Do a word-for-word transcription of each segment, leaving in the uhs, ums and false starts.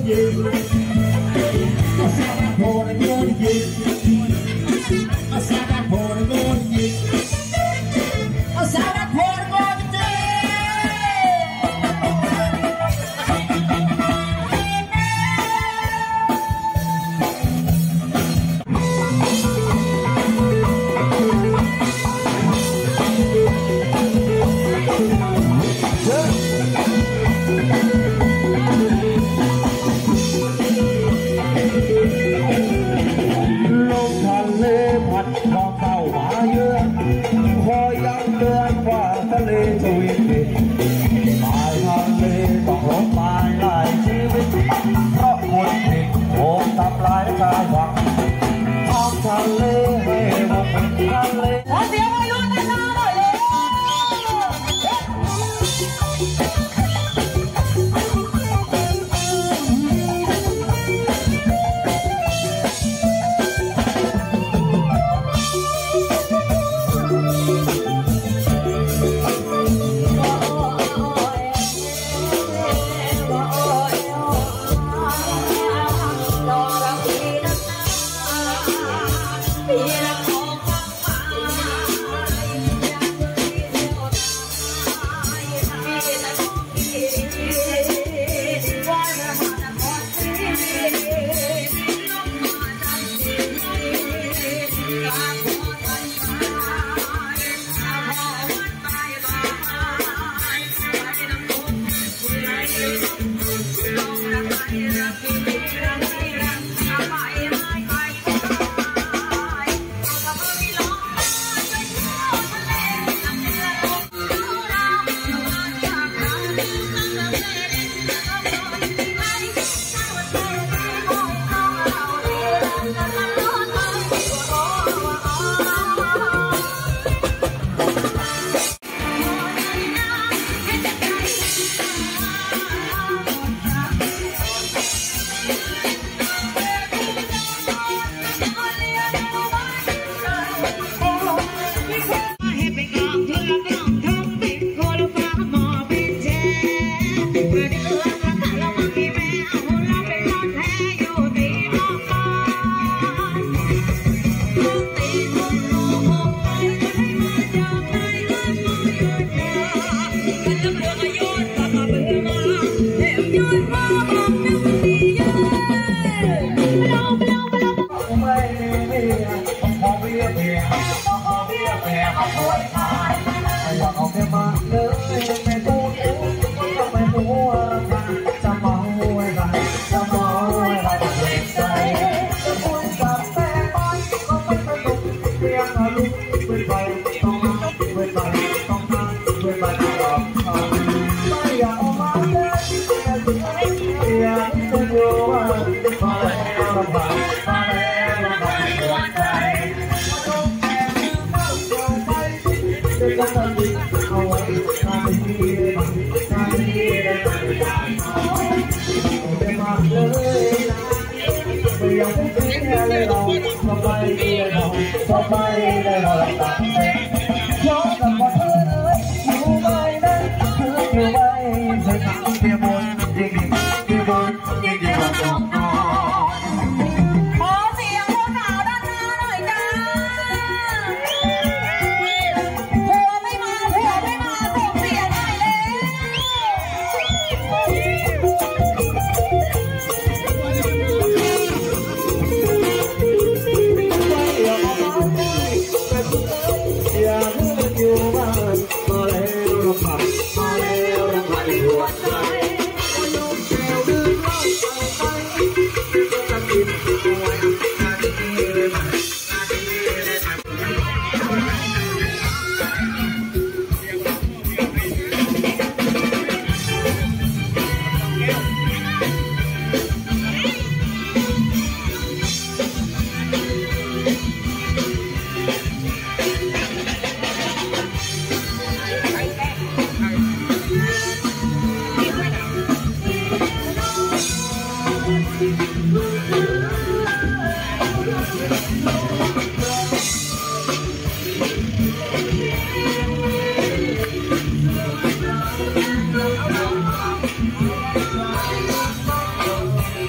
เ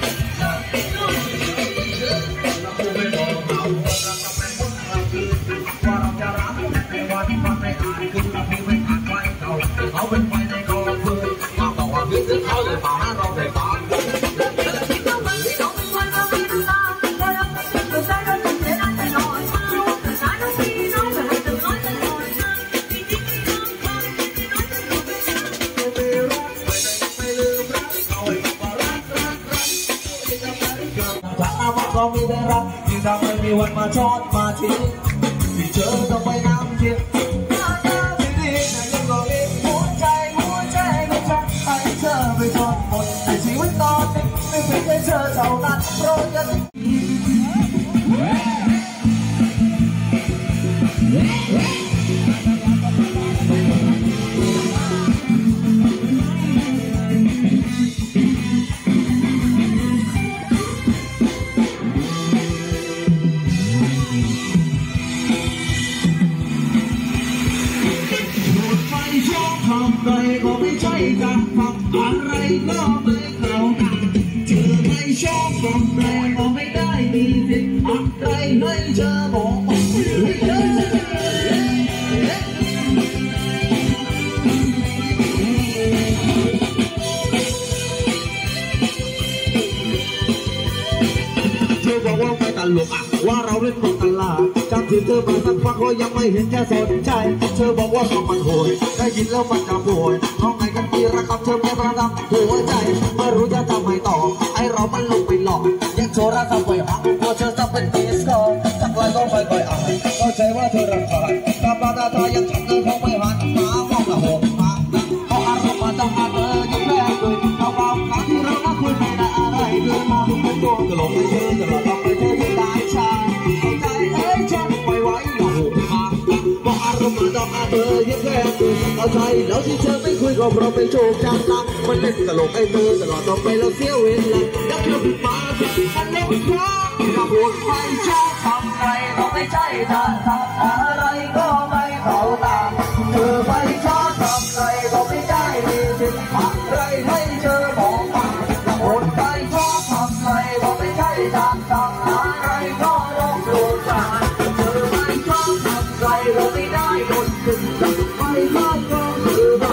ได้รักที่ทำให้มีวันมาชดมาทิ้งที่เจอต้องไปน้ำเย็นน้ำน้ำที่ดีแต่ยังรอเองหัวใจหัวใจของฉันให้เธอไปจนหมดในชีวิตตอนนี้ไม่เป็นแค่เธอเท่านั้นโปรดอย่าทำอะไรก็ไม่ใช่การทำอะไรก็ไม่เข้าหน้าเธอไม่ชอบทำอะไรก็ไม่ได้มีสิทธิ์อะไรให้เธอบอกบอกเธอบอกว่าไม่ตลกอ่ะว่าเราเล่นบทตลาดจำที่เธอมาสักพักก็ยังไม่เห็นแค่สนใจเธอบอกว่าเขามันโหยได้ยินแล้วมันจะป่วยน้องไงกันทีรักกับเธอไม่ประดับหัวใจไม่รู้จะทำไงต่อไอเรามันลงไปหลอกยังโชว์รักกับไปหักกลัวเธอจะเป็นตีสกอร์สักวันก็ไม่ค่อยอ่านเข้าใจว่าเธอรำคาญตาปลาตาตายังฉันเธอคงไม่หันมามองละโหดมาเพราะอารมณ์มาต้องอาเธอยังแพ้เลยเอาเบาครั้งที่เราไม่คุยไม่ได้อะไรเดินมาทุกคนโดนตลกไปเธอตลอดต้องไปเธอที่ตายชาเข้าใจเอ้ยฉันไม่ไหวละโหดมาเพราะอารมณ์มาต้องอาเธอยังแพ้เลยเอาใจแล้วที่เธอไม่คุยก็เพราะไปโชว์จังตังมันเล่นตลกไอ้เธอตลอดต้องไปแล้วเสียเวลาแล้วเธอผิดมามันเล่นคว้าถ้าพูดไม่ชอบทำไรก็ไม่ใช่ทางทำอะไรก็ไม่เข้าตาเธอไม่ชอบทำไรก็ไม่ได้มีสิทธิ์อะไรให้เธอบอกมาถ้าพูดไม่ชอบทำไรก็ไม่ใช่ทางทำอะไรก็ต้องดูกันเธอไม่ชอบทำไรก็ไม่ได้หมดสิทธิ์ไม่ชอบก็คือบ้า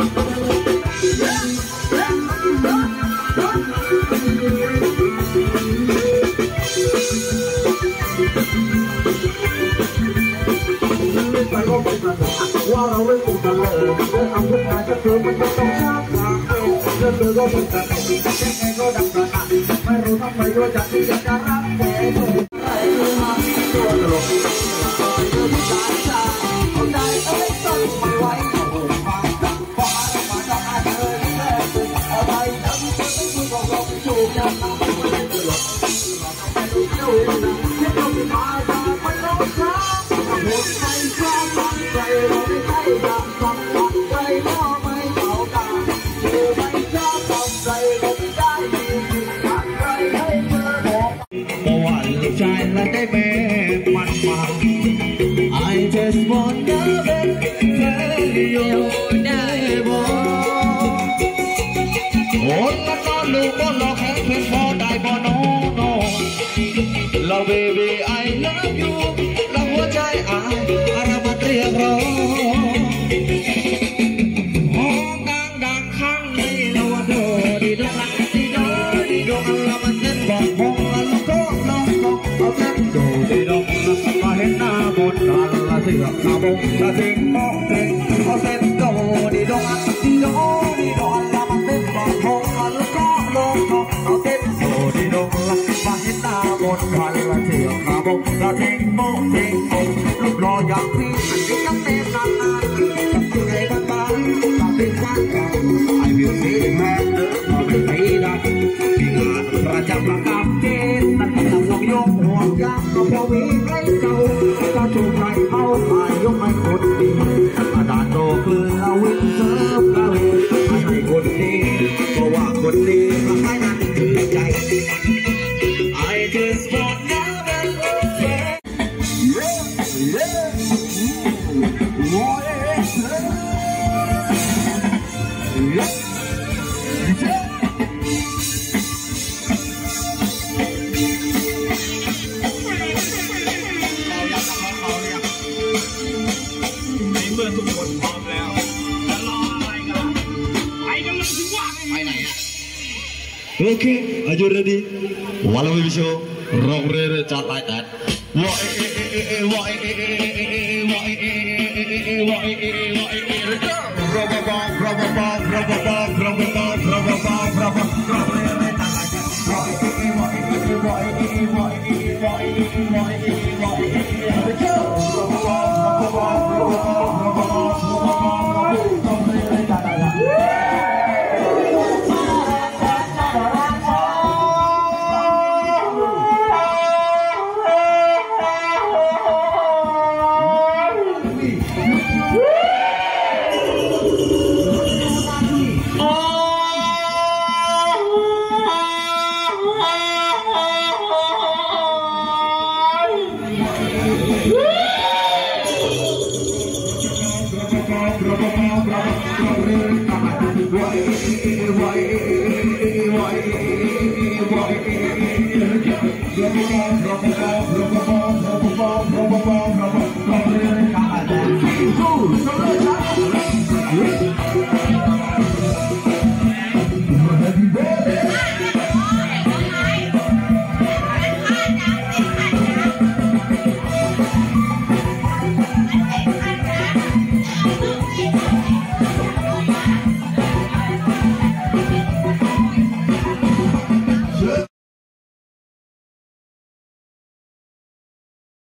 ว่าเราเล่นตุ่มตะเลยเรื่องเอาขึ้นมาจะเธอมันก็ต้องช้าทางเรื่องเธอก็เป็นกันยังไงก็ดังกระหน่ำไม่รู้ทำไมว่าจะที่จะรักแต่เธอใครมาตัวตลกเธอที่ตายชาเอาใจเอ้ยต้องไม่ไหวเอาหัวมาพอหามาจะหาเธอที่แท้เอาไปแล้วที่เธอไม่คุยก็ลงจูบยังมาไม่ได้ตลกไม่รู้เจ้าเองนะที่ต้องมาจากไม่ลงช้าหมดใจชอบใจเราไม่ใช่ทางทำตัดใจก็ไม่เข้าตาเธอไม่ชอบทำใจก็ไม่ได้มีสิทธิ์อะไรให้เธอบอกเมื่อวานลูกชายและได้แม่มันมา I just wanna tell you ได้บอกโอ้ละน้องลูกบ่หลอกแค่เพียงพอได้บ่น้องน้องเรา baby I love you เราหัวใจอายอะไรมาเรียกร้องห้องดังดังข้างในเราโดดีดงดีดงดีดงเรามันเต้นบอกห้องเราก็ลองลองเอาเต้นโดดีดงมาเห็นหน้าบนเราละเสียบหน้าบงละทิ้งมองทิ้งเอาเต้นโดดีดงดีดงดีดงเรามันเต้นบอกห้องเราก็ลองลองเอาเต้นโดดีดงมาเห็นหน้าบนเราละเสียบหน้าบงละทิ้งมองทิ้งรูปหล่ออย่างพี่มันยิ่งน้ำเต็มนานนานยังไงกันบ้างก็เป็นวันกันไอ้วิวสีแม่เดินมาเป็นปีนั้นมีงานประจำประกำเกณฑ์นั่นก็ต้องลงยกห่วงยางก็พอมีให้เก่าก็ถูกใจเอาไปยกให้คนดีมาด่านโตคือเราวิ่งเซิร์ฟเราให้คนดีเพราะว่าคนดีมาให้นั่นคือใจ I just wantเมื่อทุกคนพร้อมแล้วจะรออะไรกันไปกันเลยสิว่าไปไหนอ่ะโอเค are you ready วันละวิชโรองเรือจัดไล่แต่ว่าเอเอเอว่าเอเอเอว่าเอเอเอว่าเอเอว่าเอเอรบบบรบบบรบบบรบบบรบบบรบบบรบเรือจัดไล่แต่ว่าเอเอว่าเอเอว่าเอเอว่าเอ Go!